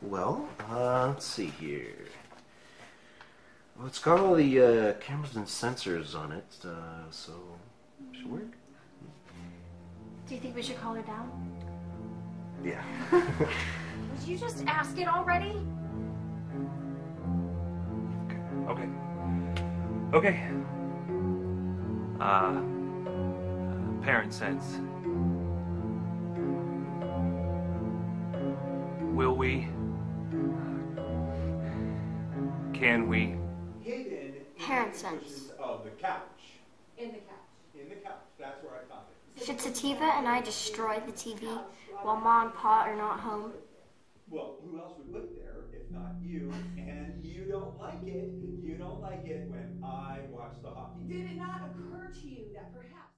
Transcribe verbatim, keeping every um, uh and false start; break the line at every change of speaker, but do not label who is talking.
Well, uh, let's see here. Well, it's got all the uh, cameras and sensors on it, uh, so it should work.
Do you think we should call her down?
Yeah.
Would you just ask it already?
Okay. Okay. Uh, parent sense. Will we? Can we?
Hidden
Parent sense.
pieces of the couch.
In the couch.
In the couch. That's where I found it.
Should Sativa and I destroy the T V while Mom and Pa are not home?
Well, who else would put it there if not you? And you don't like it. You don't like it when I watch the hockey game.
Did it not occur to you that perhaps